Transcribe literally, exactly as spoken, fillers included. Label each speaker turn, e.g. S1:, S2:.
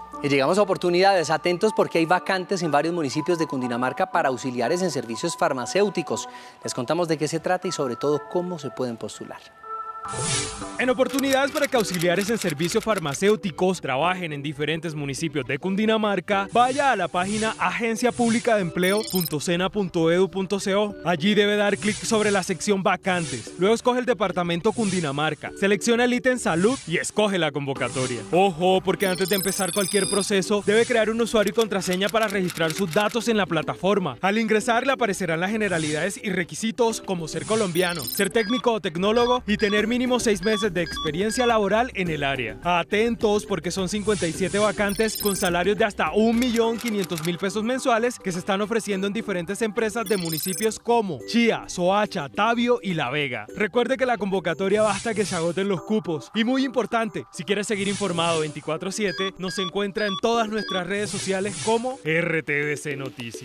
S1: Y llegamos a oportunidades, atentos porque hay vacantes en varios municipios de Cundinamarca para auxiliares en servicios farmacéuticos. Les contamos de qué se trata y sobre todo cómo se pueden postular.
S2: En oportunidades para que auxiliares en servicios farmacéuticos trabajen en diferentes municipios de Cundinamarca, vaya a la página agencia pública de empleo punto sena punto edu punto co. Allí debe dar clic sobre la sección vacantes. Luego escoge el departamento Cundinamarca, selecciona el ítem salud y escoge la convocatoria. Ojo, porque antes de empezar cualquier proceso, debe crear un usuario y contraseña para registrar sus datos en la plataforma. Al ingresar le aparecerán las generalidades y requisitos como ser colombiano, ser técnico o tecnólogo y tener mínimo seis meses de experiencia laboral en el área. Atentos porque son cincuenta y siete vacantes con salarios de hasta un millón quinientos mil pesos mensuales que se están ofreciendo en diferentes empresas de municipios como Chía, Soacha, Tabio y La Vega. Recuerde que la convocatoria va hasta que se agoten los cupos. Y muy importante, si quieres seguir informado veinticuatro siete, nos encuentra en todas nuestras redes sociales como R T V C Noticias.